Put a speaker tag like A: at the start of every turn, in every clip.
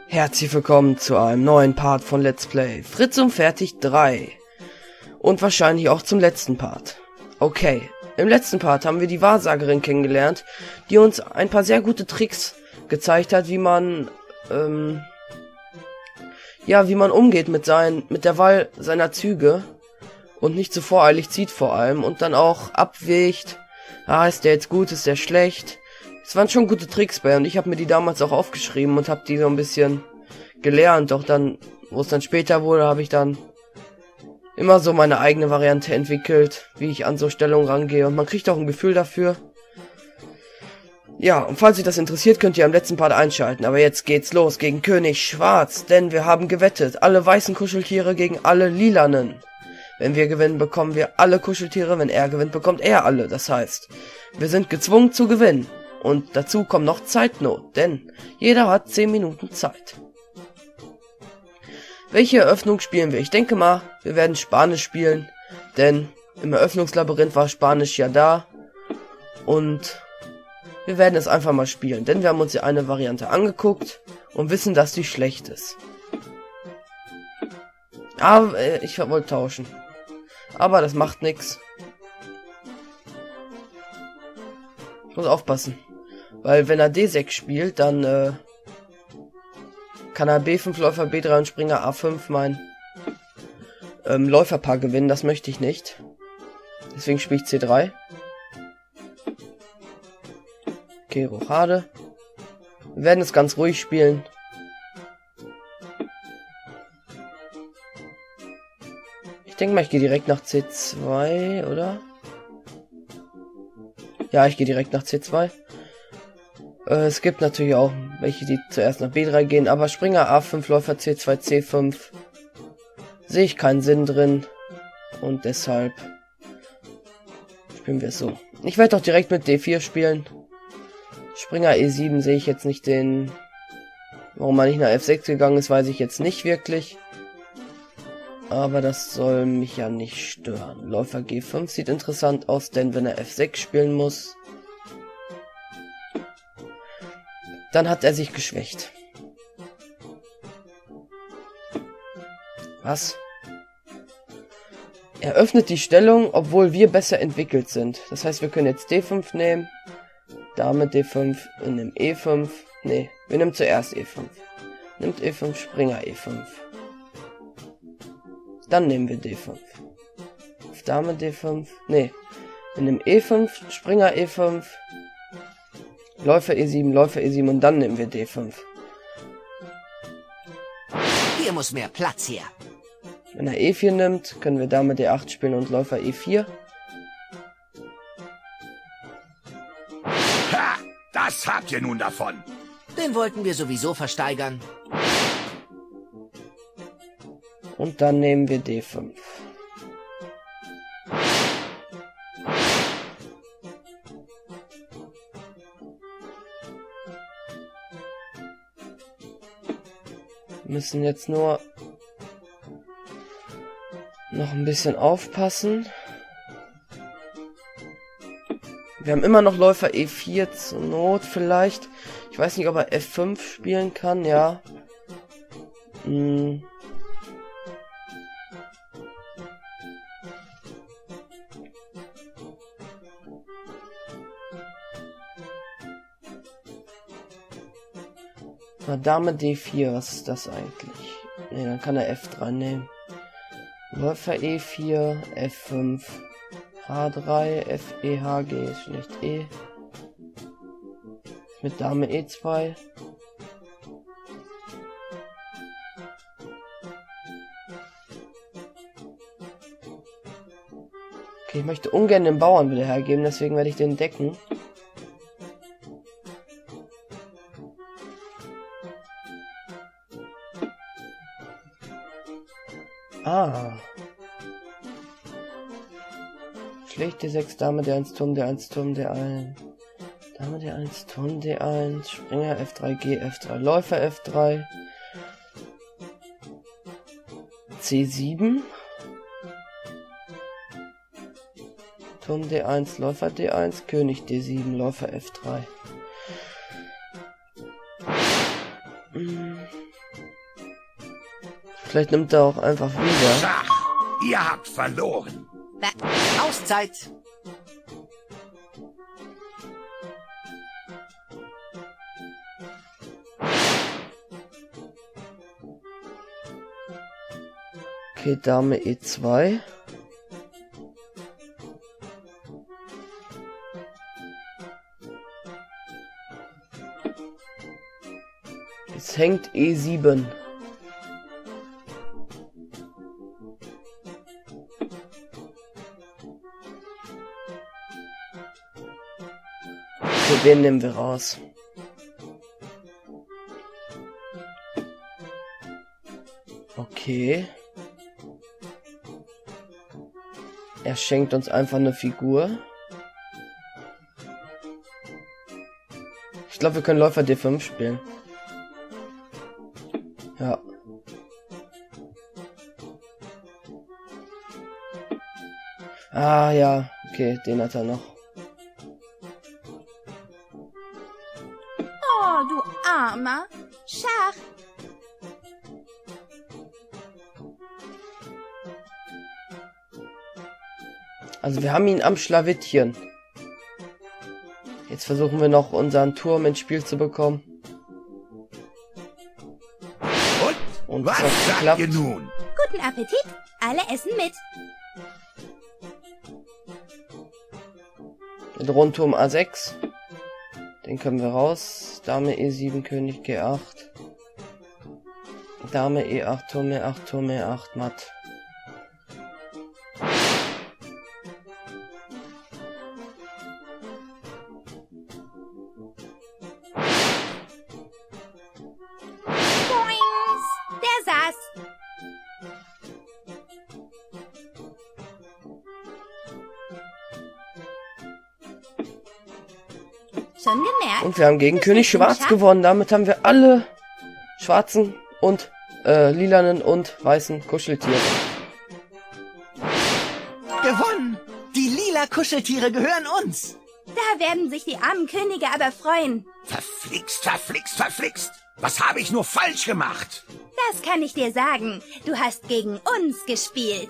A: Herzlich willkommen zu einem neuen Part von Let's Play Fritz und Fertig 3 und wahrscheinlich auch zum letzten Part. Okay, im letzten Part haben wir die Wahrsagerin kennengelernt, die uns ein paar sehr gute Tricks gezeigt hat, wie man umgeht mit der Wahl seiner Züge und nicht zu voreilig zieht vor allem und dann auch abwägt, ist der jetzt gut, ist der schlecht. Es waren schon gute Tricks bei und ich habe mir die damals auch aufgeschrieben und habe die so ein bisschen gelernt. Doch dann, wo es dann später wurde, habe ich dann immer so meine eigene Variante entwickelt, wie ich an so Stellungen rangehe. Und man kriegt auch ein Gefühl dafür. Ja, und falls euch das interessiert, könnt ihr am letzten Part einschalten. Aber jetzt geht's los gegen König Schwarz, denn wir haben gewettet. Alle weißen Kuscheltiere gegen alle lilanen. Wenn wir gewinnen, bekommen wir alle Kuscheltiere. Wenn er gewinnt, bekommt er alle. Das heißt, wir sind gezwungen zu gewinnen. Und dazu kommt noch Zeitnot, denn jeder hat 10 Minuten Zeit. Welche Eröffnung spielen wir? Ich denke mal, wir werden Spanisch spielen, denn im Eröffnungslabyrinth war Spanisch ja da. Und wir werden es einfach mal spielen, denn wir haben uns ja eine Variante angeguckt und wissen, dass die schlecht ist. Aber ich wollte tauschen. Aber das macht nichts. Ich muss aufpassen. Weil wenn er D6 spielt, dann kann er B5 Läufer B3 und Springer A5 mein Läuferpaar gewinnen. Das möchte ich nicht. Deswegen spiele ich C3. Okay, Rochade. Wir werden es ganz ruhig spielen. Ich denke mal, ich gehe direkt nach C2, oder? Ja, ich gehe direkt nach C2. Es gibt natürlich auch welche, die zuerst nach B3 gehen, aber Springer A5, Läufer C2, C5 sehe ich keinen Sinn drin und deshalb spielen wir es so. Ich werde auch direkt mit D4 spielen. Springer E7 sehe ich jetzt nicht den... Warum man nicht nach F6 gegangen ist, weiß ich jetzt nicht wirklich. Aber das soll mich ja nicht stören. Läufer G5 sieht interessant aus, denn wenn er F6 spielen muss, dann hat er sich geschwächt. Was? Er öffnet die Stellung, obwohl wir besser entwickelt sind. Das heißt, wir können jetzt D5 nehmen. Dame D5 und nehmen E5. Nee, wir nehmen zuerst E5. Nimmt E5, Springer E5. Dann nehmen wir D5. Auf Dame D5. Nee. Wir nehmen E5, Springer E5. Läufer E7 und dann nehmen wir D5.
B: Hier muss mehr Platz her.
A: Wenn er E4 nimmt, können wir Dame D8 spielen und Läufer E4.
C: Ha! Das habt ihr nun davon.
B: Den wollten wir sowieso versteigern.
A: Und dann nehmen wir D5. Müssen jetzt nur noch ein bisschen aufpassen. Wir haben immer noch Läufer E4 zur Not vielleicht. Ich weiß nicht, ob er F5 spielen kann, ja. Dame D4, was ist das eigentlich? Ne, dann kann er F3 nehmen. Läufer E4, F5, H3, F, E, H, G ist schlecht E. Mit Dame E2. Okay, ich möchte ungern den Bauern wieder hergeben, deswegen werde ich den decken. Schlechte 6, Dame D1, Turm D1, Turm D1. Dame D1, Turm D1, Springer F3, G F3, Läufer F3. C7. Turm D1, Läufer D1, König D7, Läufer F3. Vielleicht nimmt er auch einfach wieder.
C: Schach, ihr habt verloren.
B: Auszeit.
A: Okay, Dame E2. Jetzt hängt E7. Okay, den nehmen wir raus. Okay. Er schenkt uns einfach eine Figur. Ich glaube, wir können Läufer D5 spielen. Ja. Ah ja, okay, den hat er noch.
D: Oh, du Armer. Schach.
A: Also wir haben ihn am Schlawittchen. Jetzt versuchen wir noch unseren Turm ins Spiel zu bekommen. Und
C: Was
A: es hat
C: sagt
A: geklappt.
C: ihr nun?
D: Guten Appetit. Alle essen mit.
A: Mit Rundturm A6. Den können wir raus. Dame E7, König G8. Dame E8, Turm E8, Turm E8, matt.
D: Boings. Der saß. Schon gemerkt?
A: Und wir haben gegen
D: Du
A: König
D: spielst im
A: Schwarz
D: Schach?
A: gewonnen. Damit haben wir alle schwarzen und lilanen und weißen Kuscheltiere.
B: Gewonnen! Die lila Kuscheltiere gehören uns.
D: Da werden sich die armen Könige aber freuen.
C: Verflixt, verflixt, verflixt. Was habe ich nur falsch gemacht?
D: Das kann ich dir sagen. Du hast gegen uns gespielt.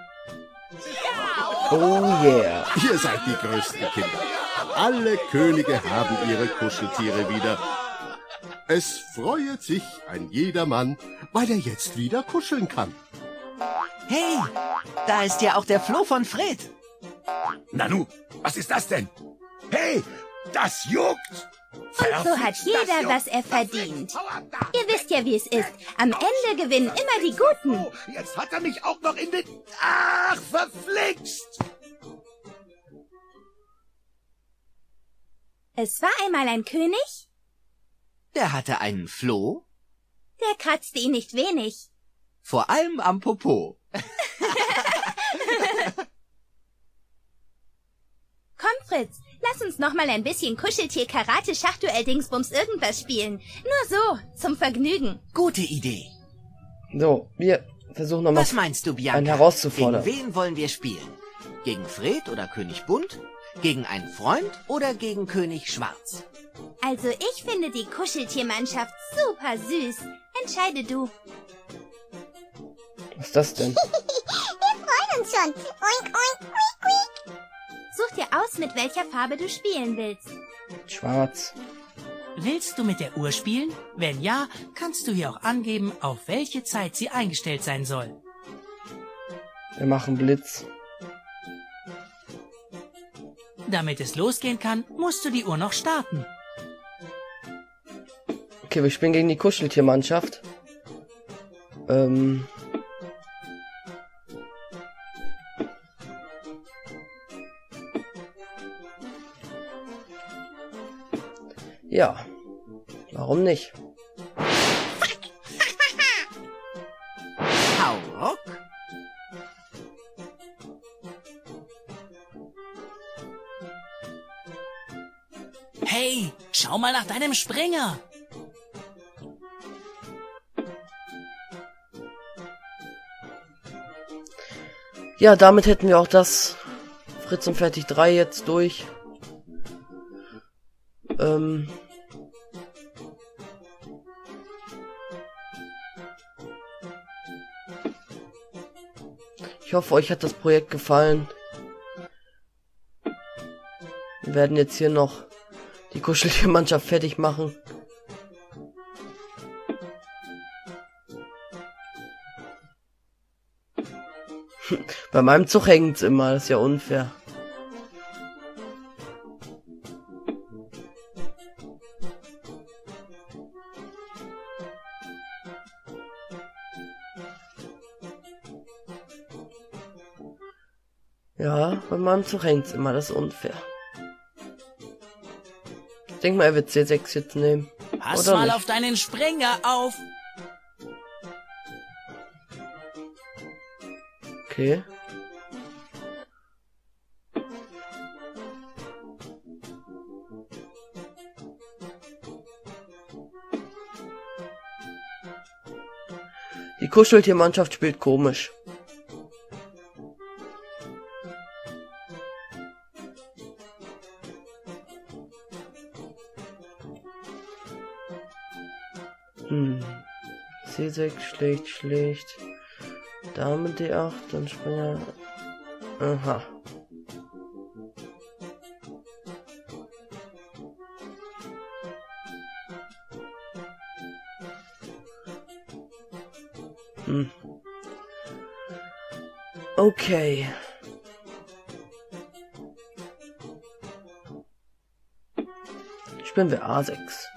A: Oh yeah.
E: Ihr seid die größten Kinder. Alle Könige haben ihre Kuscheltiere wieder. Es freuet sich ein jedermann, weil er jetzt wieder kuscheln kann.
B: Hey, da ist ja auch der Floh von Fred.
C: Nanu, was ist das denn? Hey, das juckt!
D: Und so hat jeder, was er verdient. Ihr wisst ja, wie es ist. Am Ende gewinnen immer die Guten.
C: Oh, jetzt hat er mich auch noch in den... Ach, verflixt!
D: Es war einmal ein König,
B: Der hatte einen Floh,
D: der kratzte ihn nicht wenig.
B: vor allem am Popo.
D: Komm, Fritz, lass uns noch mal ein bisschen Kuscheltier-Karate-Schachduell-Dingsbums irgendwas spielen. Nur so, zum Vergnügen.
B: Gute Idee.
A: So, wir versuchen nochmal
B: Was meinst du, Bianca?
A: einen herauszufordern.
B: Gegen wen wollen wir spielen? Gegen Fred oder König Bunt? Gegen einen Freund oder gegen König Schwarz?
D: Also ich finde die Kuscheltiermannschaft super süß. Entscheide du.
A: Was ist das denn?
F: Wir freuen uns schon. Oink, oink, quiek, quiek.
D: Such dir aus, mit welcher Farbe du spielen willst.
A: Schwarz.
G: Willst du mit der Uhr spielen? Wenn ja, kannst du hier auch angeben, auf welche Zeit sie eingestellt sein soll.
A: Wir machen Blitz.
G: Damit es losgehen kann, musst du die Uhr noch starten.
A: Okay, wir spielen gegen die Kuscheltiermannschaft. Ja. Warum nicht?
B: Hau ruck.
G: Hey, schau mal nach deinem Springer.
A: Ja, damit hätten wir auch das Fritz und Fertig 3 jetzt durch. Ich hoffe, euch hat das Projekt gefallen. Wir werden jetzt hier noch die Kuscheltiermannschaft fertig machen. Bei meinem Zug hängt's immer, das ist ja unfair. Ja, bei meinem Zug hängt's immer, das ist unfair. Ich denke mal, er wird C6 jetzt nehmen.
G: Pass
A: Oder
G: mal
A: nicht?
G: auf deinen Springer auf.
A: Okay. Die Kuscheltiermannschaft spielt komisch. C6 schlecht. Dame D8, dann Springer. Aha. Okay. Spielen wir A6.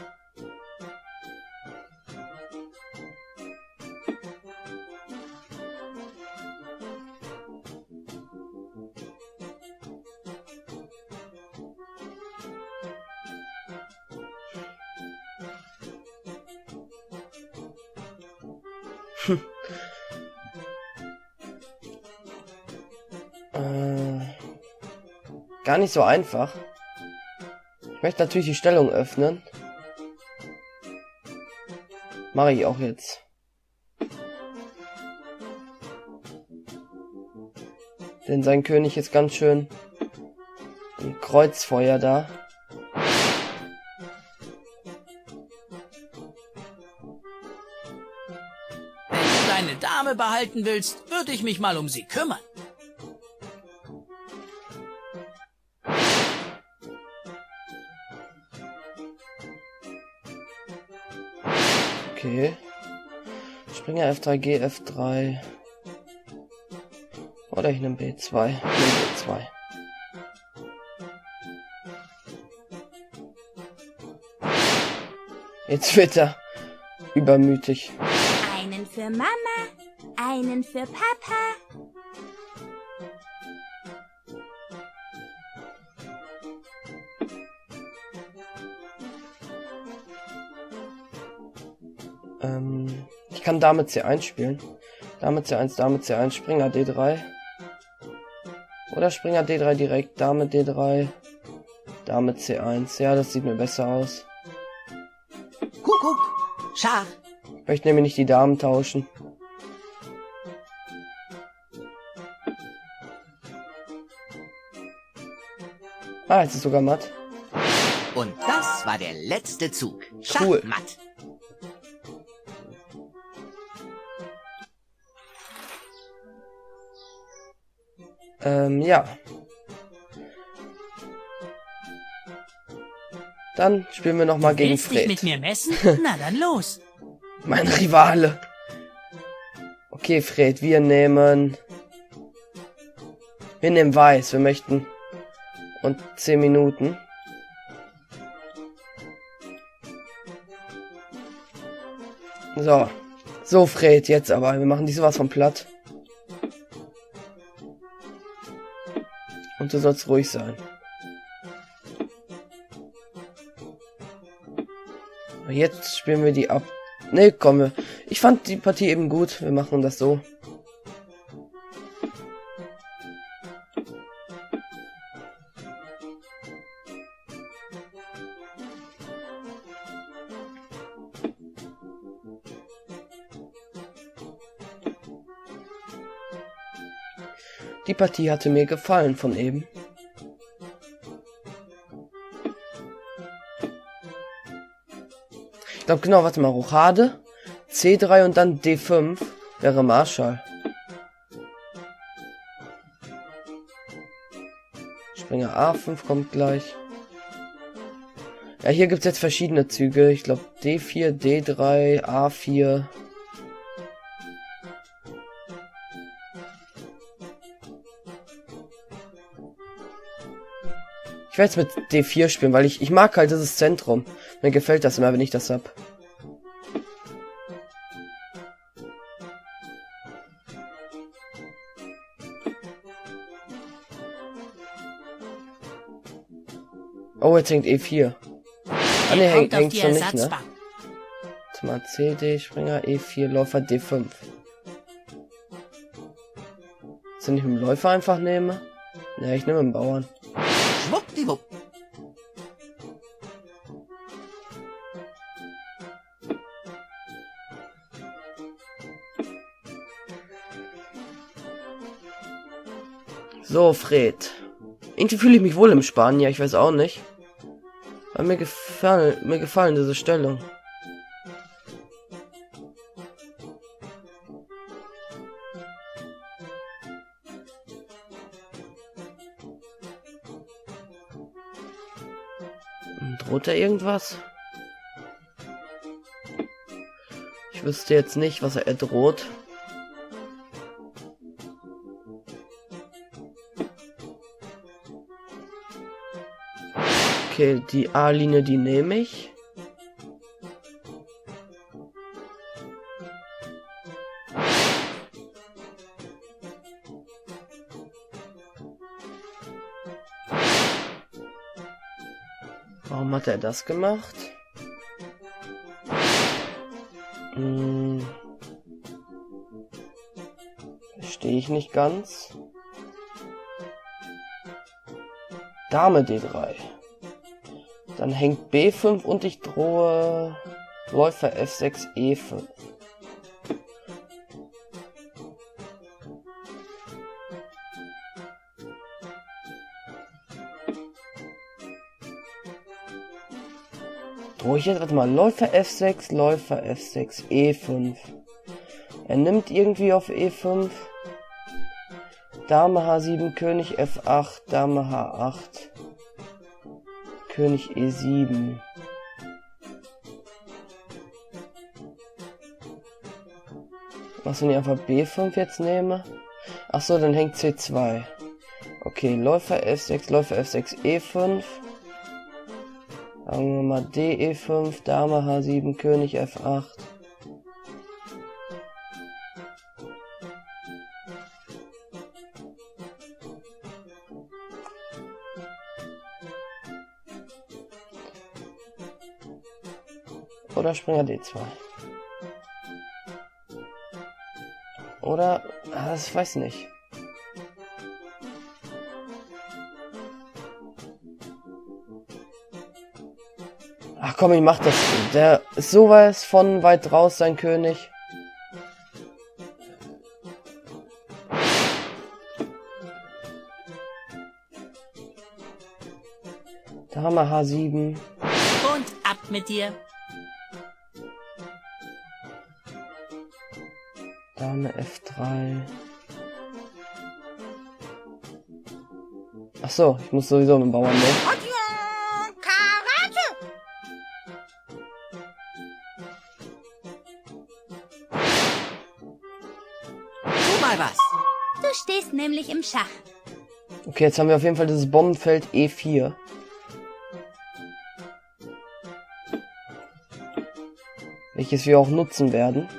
A: Gar nicht so einfach. Ich möchte natürlich die Stellung öffnen. Mache ich auch jetzt. Denn sein König ist ganz schön im Kreuzfeuer da.
G: Wenn du deine Dame behalten willst, würde ich mich mal um sie kümmern.
A: Okay. Springer F3, G, F3. Oder ich nehme B2. Ich nehme B2. Jetzt wird er übermütig.
D: Einen für Mama, einen für Papa.
A: Ich kann Dame C1 spielen. Dame C1, Dame C1, Springer D3. Oder Springer D3 direkt, Dame D3, Dame C1. Ja, das sieht mir besser aus.
B: Kuckuck, Schach,
A: Ich möchte nämlich nicht die Damen tauschen. Ah, jetzt ist sogar matt.
B: und das war der letzte Zug.
A: Cool.
B: Schachmatt.
A: Ja. Dann spielen wir noch mal gegen
G: Willst dich mit
A: Fred.
G: mir messen? Na dann los.
A: Mein Rivale. Okay, Fred, wir nehmen Weiß. Wir möchten. Und 10 Minuten. So. So, Fred, jetzt aber. Wir machen die sowas von platt. Und du sollst ruhig sein. Aber jetzt spielen wir die ab. Ne, komm, ich fand die Partie eben gut. Wir machen das so. Die Partie hatte mir gefallen von eben. Ich glaube genau, warte mal, Rochade, C3 und dann D5 wäre Marschall. Springer A5 kommt gleich. Ja, hier gibt's jetzt verschiedene Züge. Ich glaube D4, D3, A4. Ich werde jetzt mit D4 spielen, weil ich mag halt dieses Zentrum. Mir gefällt das immer, wenn ich das hab. Oh, jetzt hängt E4. Ah ne, hängt schon nicht, ne? Jetzt mal CD, Springer, E4, Läufer, D5. Soll ich mit dem Läufer einfach nehme? Ne, ich nehme den Bauern.
B: Schwuppdiwupp.
A: So, Fred. Irgendwie fühle ich mich wohl im Spanier, ich weiß auch nicht. Aber mir gefallen diese Stellung. Droht da irgendwas? Ich wüsste jetzt nicht, was er droht. Okay, die A-Linie, die nehme ich. Warum hat er das gemacht? Verstehe ich nicht ganz. Dame D3. Dann hängt B5 und ich drohe Läufer F6 E5. Drohe ich jetzt, warte mal, Läufer F6, Läufer F6 E5. Er nimmt irgendwie auf E5. Dame H7, König F8, Dame H8. König E7. Was, wenn ich einfach B5 jetzt nehme? Ach so, dann hängt C2. Okay, Läufer F6, Läufer F6, E5. Sagen wir mal DE5, Dame H7, König F8. Oder Springer D2. Oder, das weiß nicht. Ach komm, ich mach das. Der ist sowas von weit raus, sein König. Dame H7.
G: Und ab mit dir.
A: Dame F3. Ach so, ich muss sowieso mit dem Bauern nehmen.
B: Tu mal was.
D: Du stehst nämlich im Schach.
A: Okay, jetzt haben wir auf jeden Fall dieses Bombenfeld E4. Welches wir auch nutzen werden.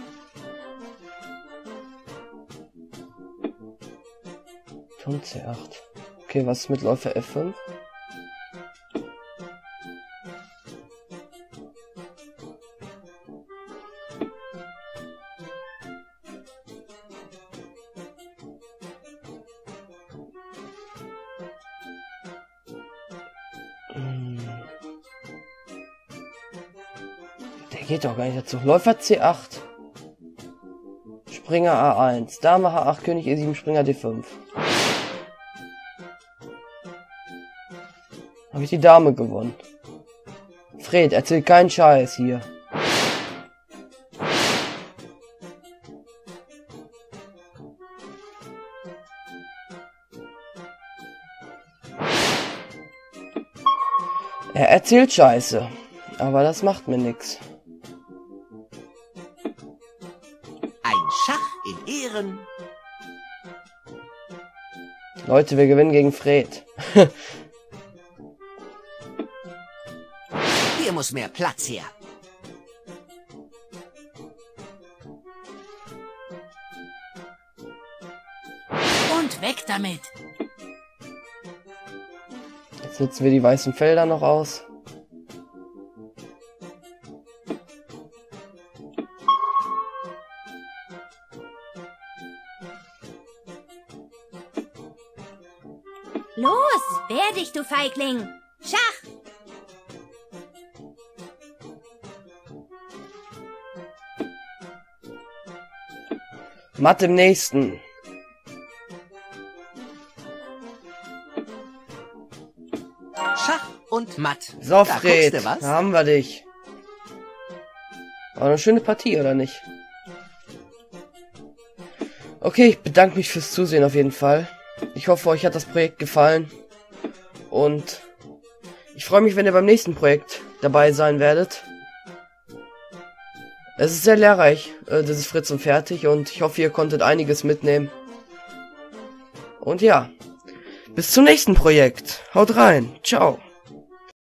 A: Turm C8. Okay, was ist mit Läufer F5? Der geht doch gar nicht dazu. Läufer C8. Springer A1. Dame H8, König E7, Springer D5. Habe ich die Dame gewonnen. Fred, erzähl keinen Scheiß hier. Er erzählt Scheiße. Aber das macht mir nix.
B: Ein Schach in Ehren.
A: Leute, wir gewinnen gegen Fred.
B: Hier muss mehr Platz her.
G: Und weg damit.
A: Jetzt nutzen wir die weißen Felder noch aus.
D: Los, wehr dich, du Feigling. Schach.
A: Matt im nächsten.
B: Schach und Matt.
A: So,
B: Da
A: Fred,
B: guckst du was?
A: da haben wir dich. War eine schöne Partie, oder nicht? Okay, ich bedanke mich fürs Zusehen auf jeden Fall. Ich hoffe, euch hat das Projekt gefallen. Und ich freue mich, wenn ihr beim nächsten Projekt dabei sein werdet. Es ist sehr lehrreich, das ist Fritz und fertig. Und ich hoffe, ihr konntet einiges mitnehmen. Und ja, bis zum nächsten Projekt. Haut rein. Ciao.